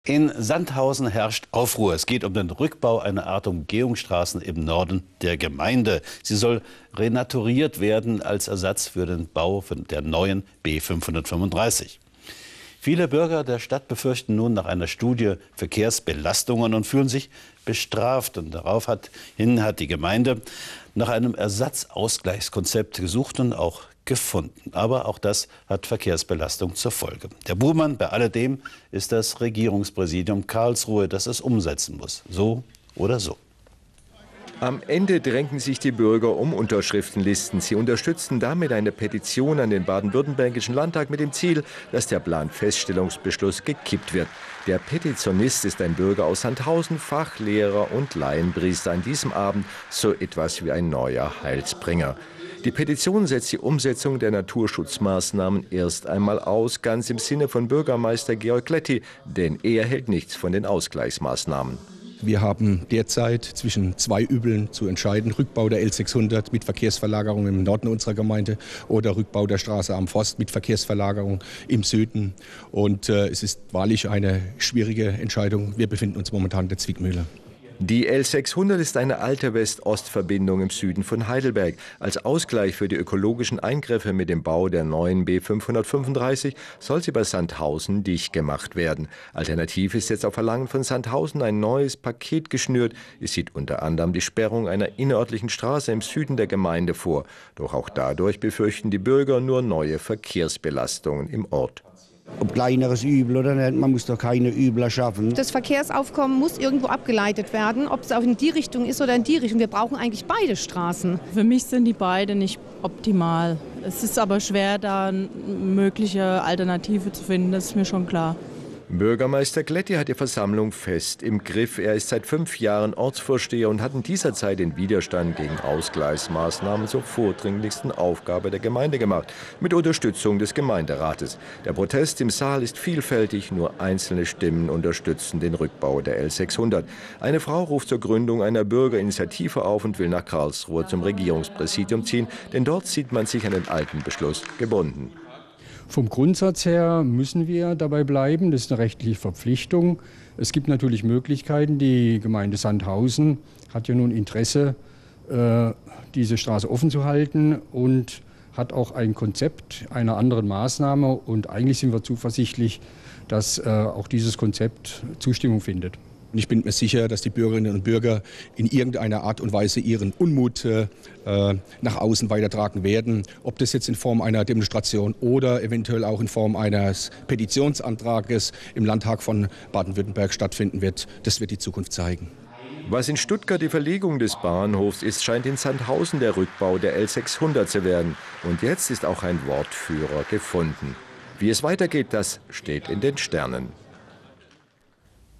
In Sandhausen herrscht Aufruhr. Es geht um den Rückbau einer Art Umgehungsstraßen im Norden der Gemeinde. Sie soll renaturiert werden als Ersatz für den Bau der neuen B 535. Viele Bürger der Stadt befürchten nun nach einer Studie Verkehrsbelastungen und fühlen sich bestraft. Und daraufhin hat die Gemeinde nach einem Ersatzausgleichskonzept gesucht und auch gefunden. Aber auch das hat Verkehrsbelastung zur Folge. Der Buhmann bei alledem ist das Regierungspräsidium Karlsruhe, das es umsetzen muss. So oder so. Am Ende drängen sich die Bürger um Unterschriftenlisten. Sie unterstützen damit eine Petition an den baden-württembergischen Landtag mit dem Ziel, dass der Planfeststellungsbeschluss gekippt wird. Der Petitionist ist ein Bürger aus Sandhausen, Fachlehrer und Laienpriester. An diesem Abend so etwas wie ein neuer Heilsbringer. Die Petition setzt die Umsetzung der Naturschutzmaßnahmen erst einmal aus, ganz im Sinne von Bürgermeister Georg Kletti, denn er hält nichts von den Ausgleichsmaßnahmen. Wir haben derzeit zwischen zwei Übeln zu entscheiden. Rückbau der L600 mit Verkehrsverlagerung im Norden unserer Gemeinde oder Rückbau der Straße am Forst mit Verkehrsverlagerung im Süden. Und es ist wahrlich eine schwierige Entscheidung. Wir befinden uns momentan in der Zwickmühle. Die L600 ist eine alte West-Ost-Verbindung im Süden von Heidelberg. Als Ausgleich für die ökologischen Eingriffe mit dem Bau der neuen B 535 soll sie bei Sandhausen dicht gemacht werden. Alternativ ist jetzt auf Verlangen von Sandhausen ein neues Paket geschnürt. Es sieht unter anderem die Sperrung einer innerörtlichen Straße im Süden der Gemeinde vor. Doch auch dadurch befürchten die Bürger nur neue Verkehrsbelastungen im Ort. Ob kleineres Übel oder nicht, man muss doch keine Übel erschaffen. Das Verkehrsaufkommen muss irgendwo abgeleitet werden, ob es auch in die Richtung ist oder in die Richtung. Wir brauchen eigentlich beide Straßen. Für mich sind die beide nicht optimal. Es ist aber schwer, da eine mögliche Alternative zu finden, das ist mir schon klar. Bürgermeister Kletti hat die Versammlung fest im Griff. Er ist seit 5 Jahren Ortsvorsteher und hat in dieser Zeit den Widerstand gegen Ausgleichsmaßnahmen zur vordringlichsten Aufgabe der Gemeinde gemacht, mit Unterstützung des Gemeinderates. Der Protest im Saal ist vielfältig, nur einzelne Stimmen unterstützen den Rückbau der L600. Eine Frau ruft zur Gründung einer Bürgerinitiative auf und will nach Karlsruhe zum Regierungspräsidium ziehen, denn dort sieht man sich an den alten Beschluss gebunden. Vom Grundsatz her müssen wir dabei bleiben. Das ist eine rechtliche Verpflichtung. Es gibt natürlich Möglichkeiten. Die Gemeinde Sandhausen hat ja nun Interesse, diese Straße offen zu halten und hat auch ein Konzept einer anderen Maßnahme. Und eigentlich sind wir zuversichtlich, dass auch dieses Konzept Zustimmung findet. Und ich bin mir sicher, dass die Bürgerinnen und Bürger in irgendeiner Art und Weise ihren Unmut nach außen weitertragen werden. Ob das jetzt in Form einer Demonstration oder eventuell auch in Form eines Petitionsantrages im Landtag von Baden-Württemberg stattfinden wird, das wird die Zukunft zeigen. Was in Stuttgart die Verlegung des Bahnhofs ist, scheint in Sandhausen der Rückbau der L600 zu werden. Und jetzt ist auch ein Wortführer gefunden. Wie es weitergeht, das steht in den Sternen.